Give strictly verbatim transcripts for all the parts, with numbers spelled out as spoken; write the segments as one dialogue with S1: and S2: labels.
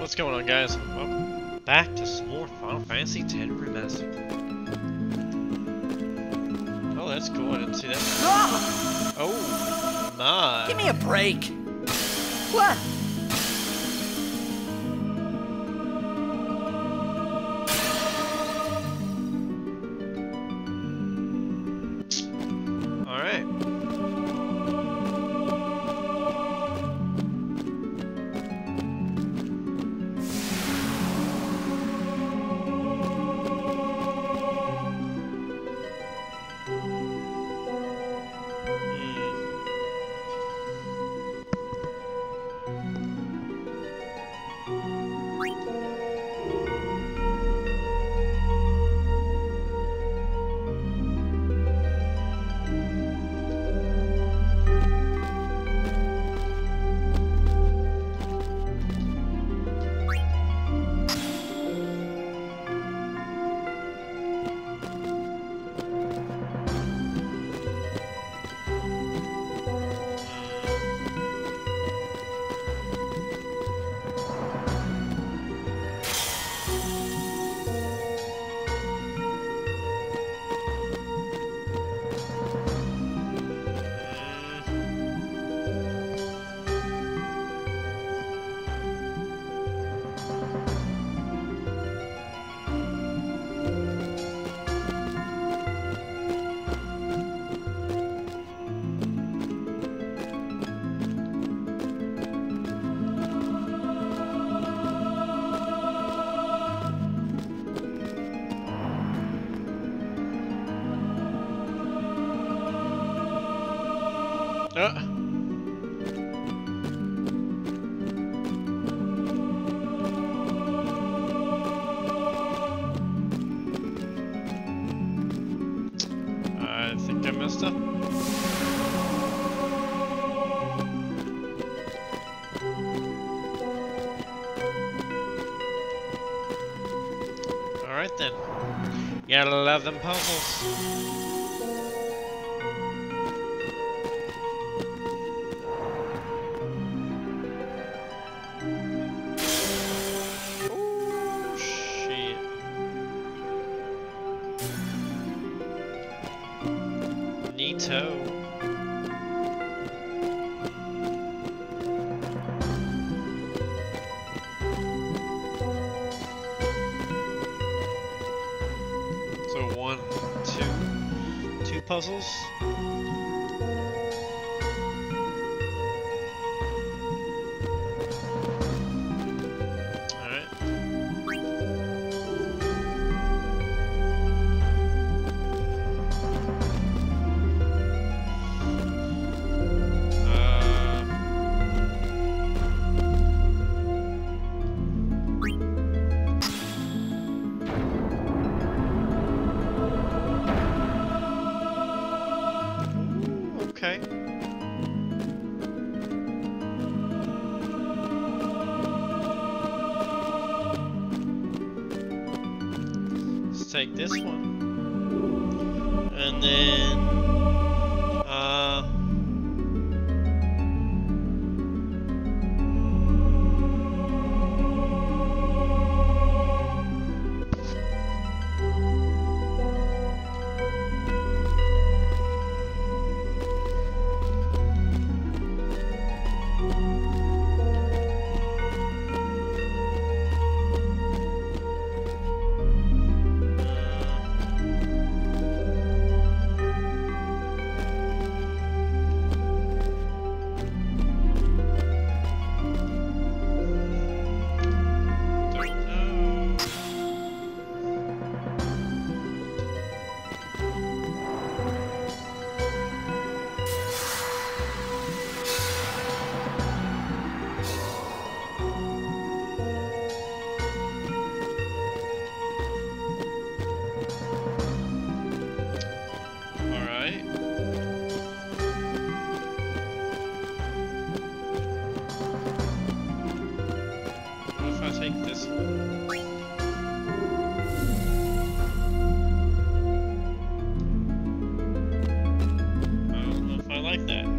S1: What's going on, guys? Welcome back to some more Final Fantasy X Remastered. Oh, that's cool. I didn't see that.
S2: Ah!
S1: Oh my!
S2: Give me a break. What?
S1: All right. Uh. I think I messed up. Alright then. You gotta love them puzzles. Neato. So one, two, two puzzles. Okay. Let's take this one. And then uh take this one. I don't know if I like that.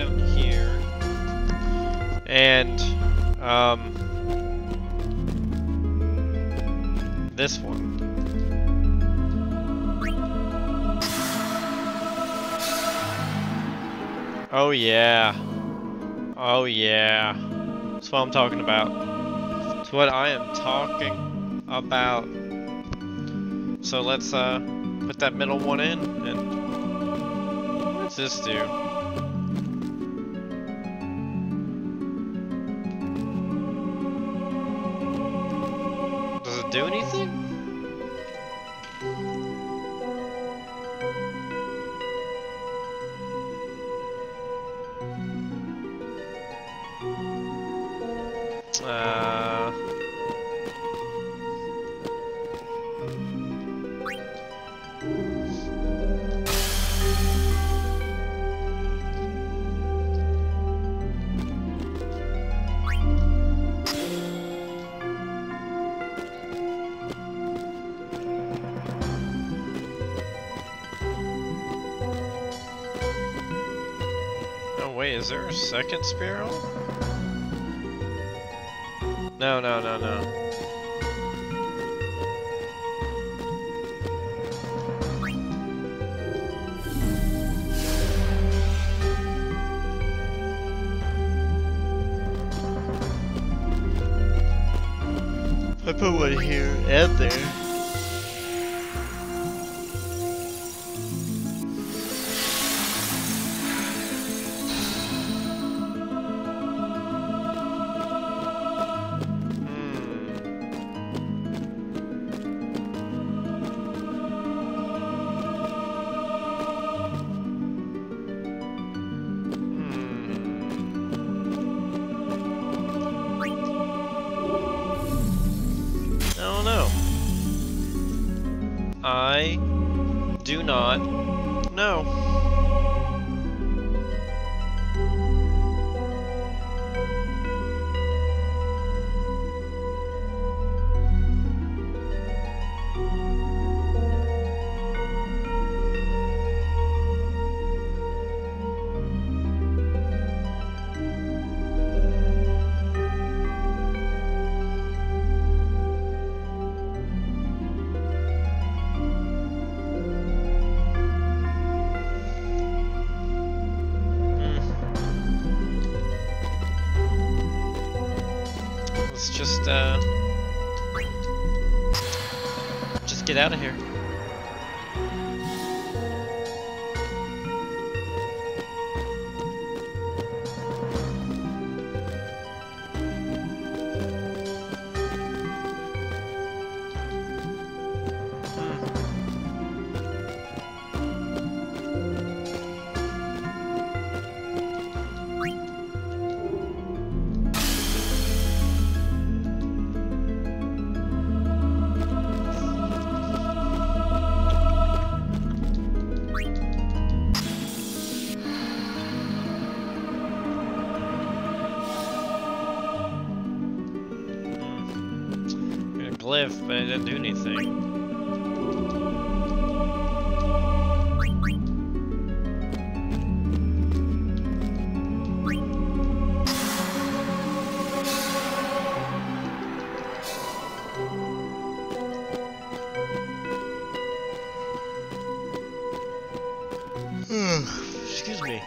S1: down here. And, um... this one. Oh yeah. Oh yeah. That's what I'm talking about. That's what I am talking about. So let's uh put that middle one in, and what's this do? Does it do anything? Uh... Oh wait, is there a second spiral? No, no, no, no. I put one here and there. I do not know. Let's just, uh, just get out of here. Glyph, but it didn't do anything. Excuse me.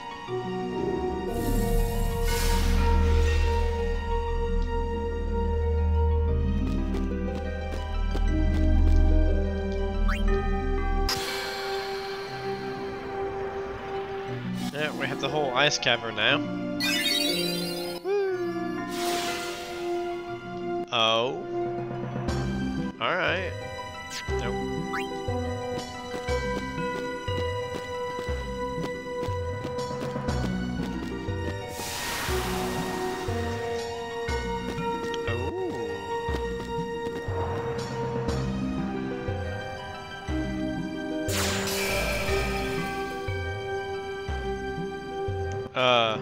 S1: Yeah, we have the whole ice cavern now. Oh. Alright. Nope. Uh.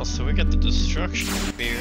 S1: Oh, so we got the destruction spear.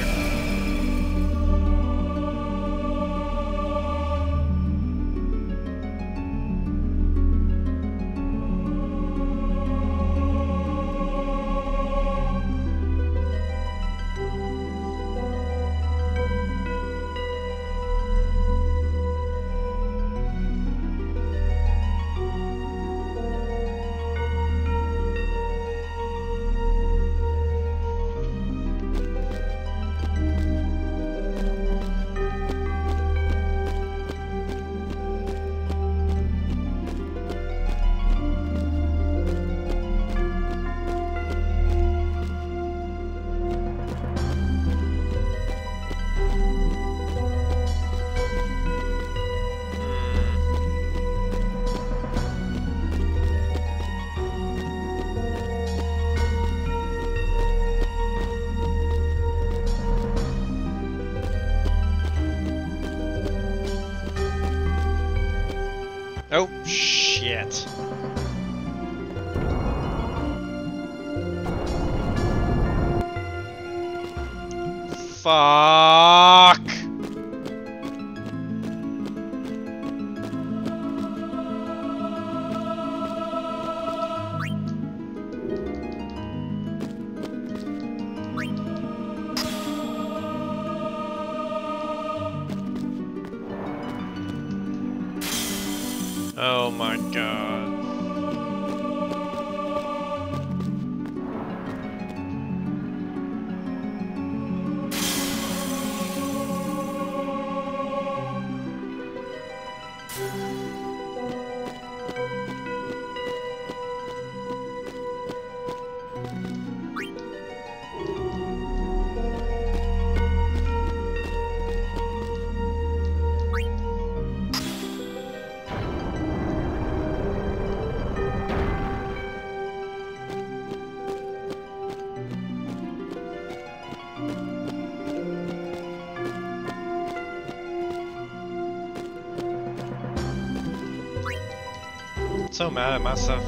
S1: Oh, shit. Fuck. Oh my god. So mad at myself.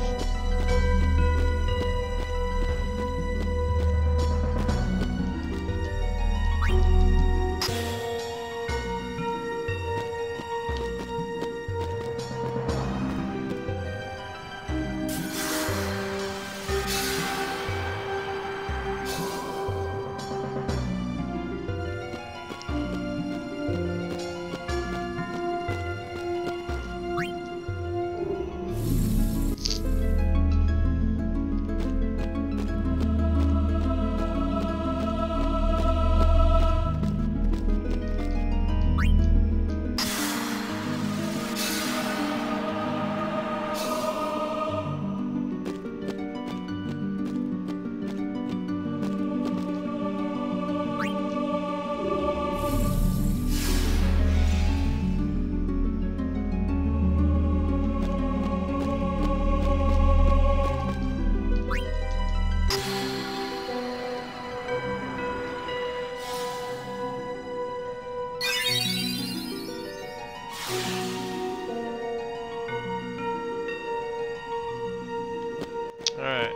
S1: Alright.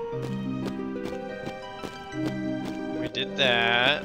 S1: We did that.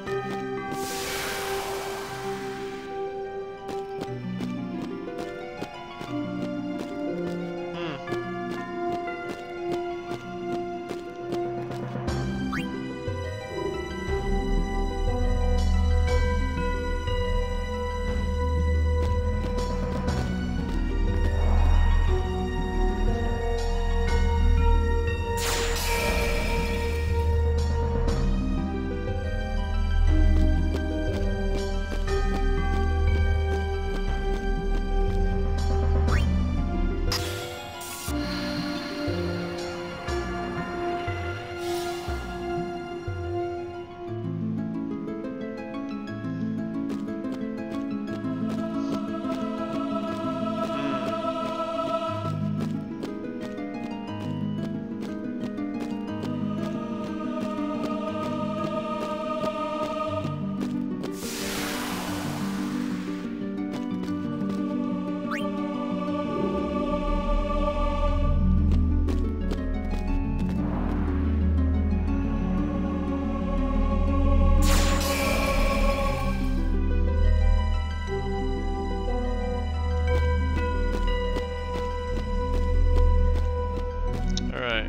S1: Okay.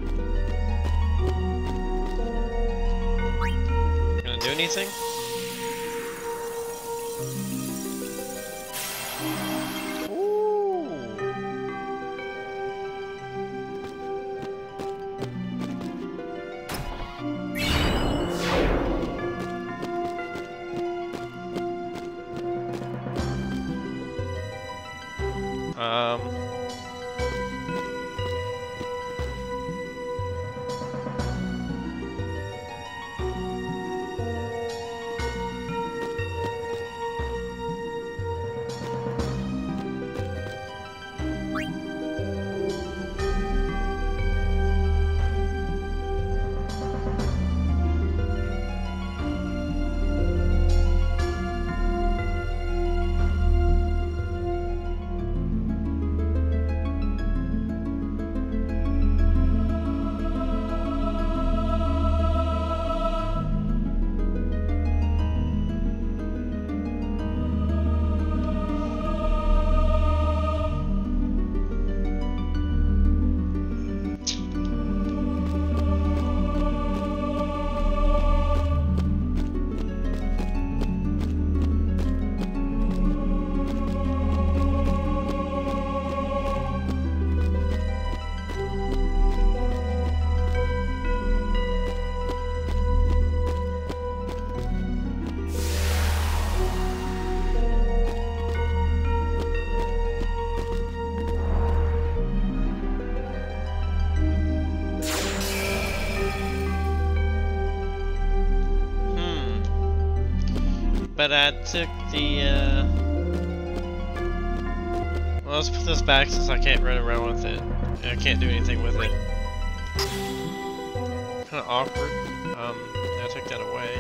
S1: Gonna do anything? Um. But I took the, uh... well, let's put this back since I can't run around with it. And I can't do anything with it. Kinda awkward. Um, I took that away.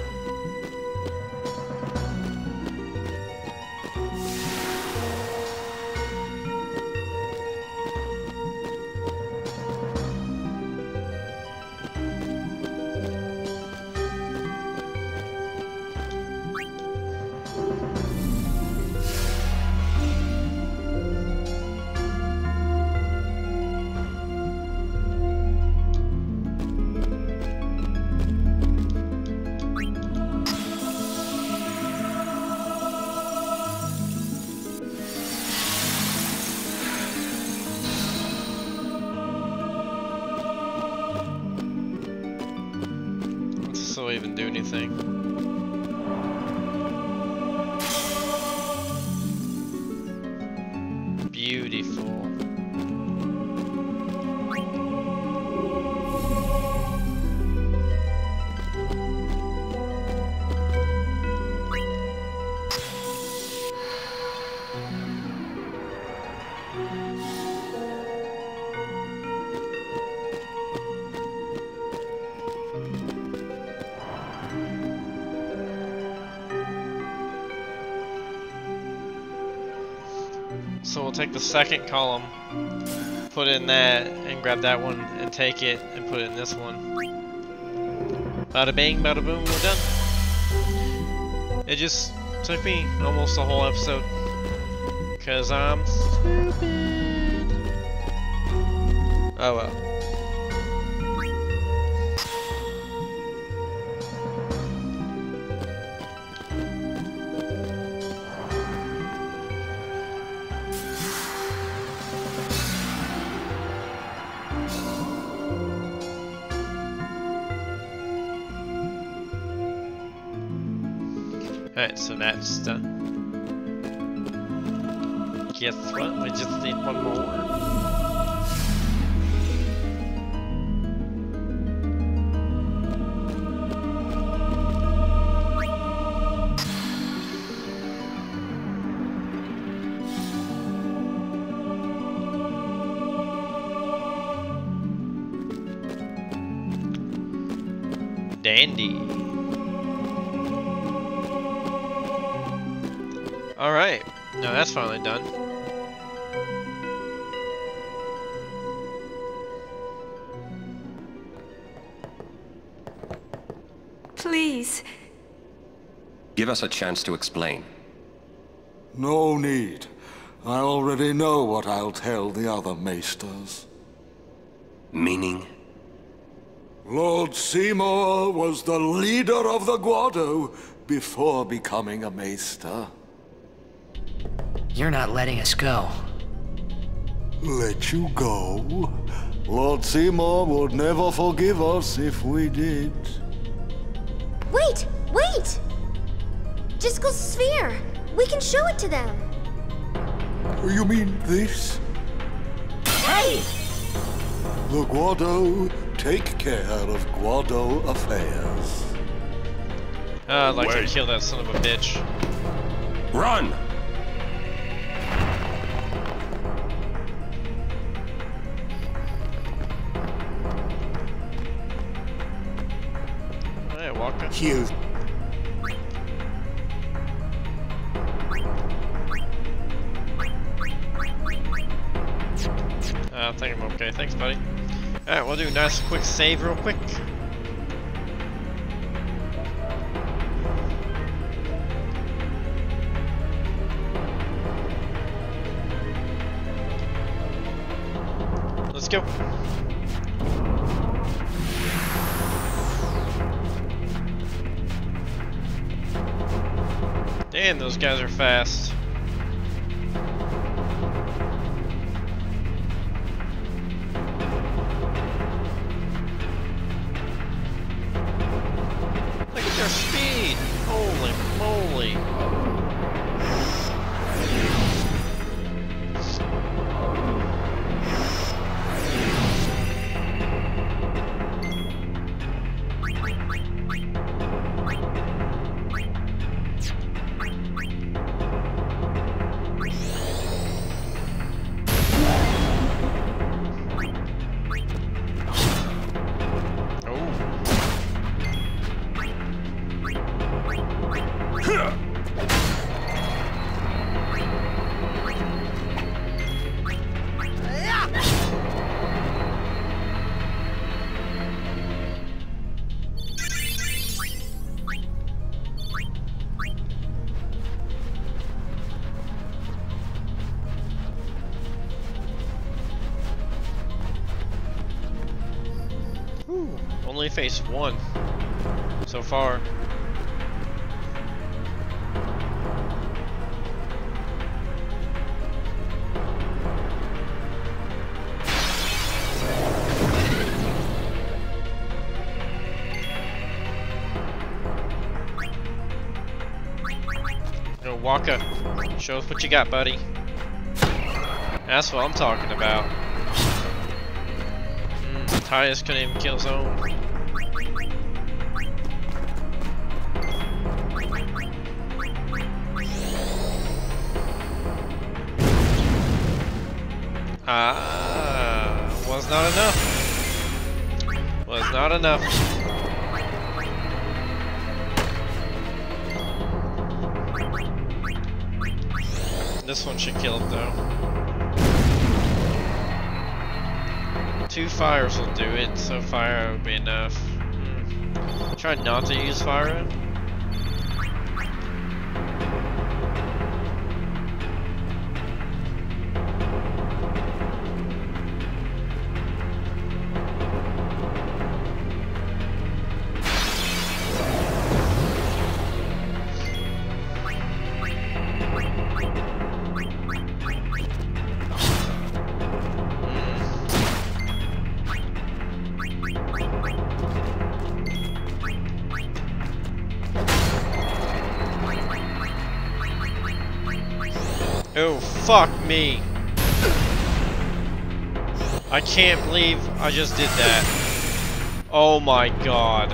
S1: Will even do anything. Beautiful. So we'll take the second column, put in that, and grab that one, and take it, and put it in this one. Bada bing, bada boom, we're done. It just took me almost a whole episode, because I'm stupid. Oh well. Alright, so that's done. Guess what? We just need one more. Dandy. Alright, now that's finally done.
S3: Please.
S4: Give us a chance to explain.
S5: No need. I already know what I'll tell the other maesters.
S4: Meaning?
S5: Lord Seymour was the leader of the Guado before becoming a maester.
S2: You're not letting us go.
S5: Let you go? Lord Seymour would never forgive us if we did.
S6: Wait! Wait! Just go Sphere! We can show it to them!
S5: You mean this?
S6: Hey!
S5: The Guado take care of Guado affairs.
S1: Ah, I'd like
S4: Wait.
S1: to kill that son of a bitch.
S4: Run!
S1: Hey, Walker.
S5: Here.
S1: Uh, I think I'm okay. Thanks, buddy. Alright, we'll do a nice quick save real quick. Let's go. Damn, those guys are fast. Look at their speed! Holy moly! Only faced one so far. Yo, Waka, show us what you got, buddy. That's what I'm talking about. Mm, Tidus couldn't even kill his own. Ah, was not enough. Was not enough. This one should kill it though. Two fires will do it, so fire would be enough. Hmm. Try not to use fire. Oh, fuck me. I can't believe I just did that. Oh my god.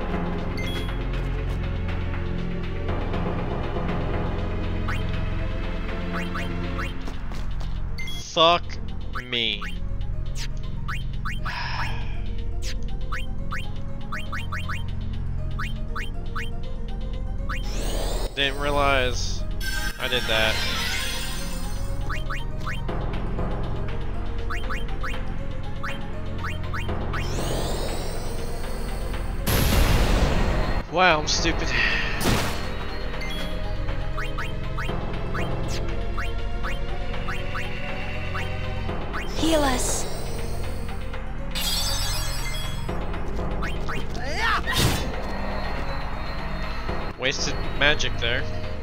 S1: Fuck me. Didn't realize I did that. Wow, I'm stupid.
S3: Heal us.
S1: wasted magic there.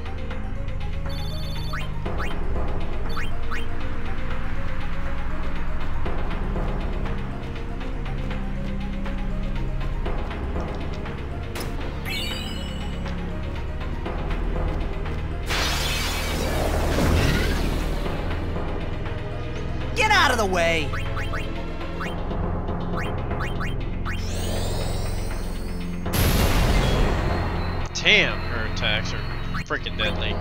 S2: Get out of the way!
S1: Damn, her attacks are freaking deadly.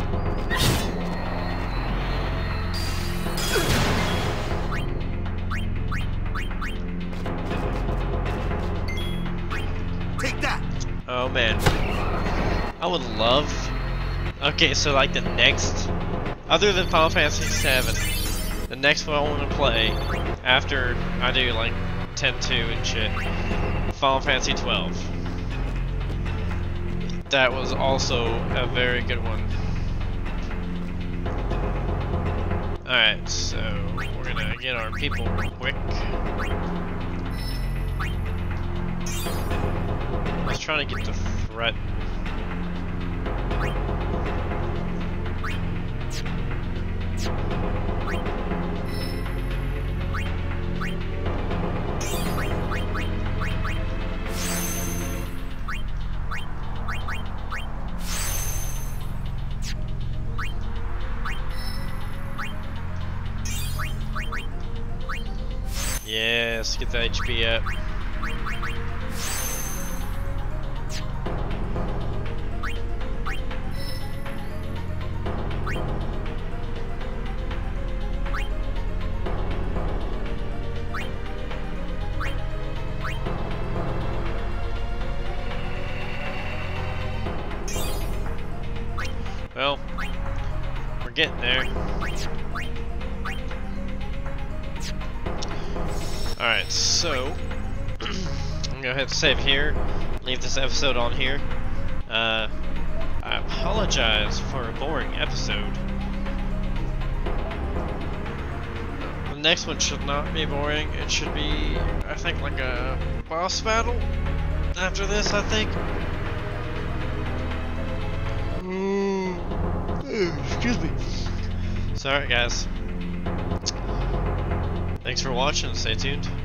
S2: Take that!
S1: Oh man. I would love... Okay, so like the next... Other than Final Fantasy seven, the next one I want to play, after I do like ten two and shit, Final Fantasy twelve. That was also a very good one. Alright, so we're gonna get our people real quick. Let's try to get the threat. Yes, get the H P up. Well, we're getting there. Alright, so I'm gonna have to save here, leave this episode on here. Uh, I apologize for a boring episode. The next one should not be boring. It should be, I think, like a boss battle after this, I think. Excuse me. Sorry, guys. Thanks for watching. Stay tuned.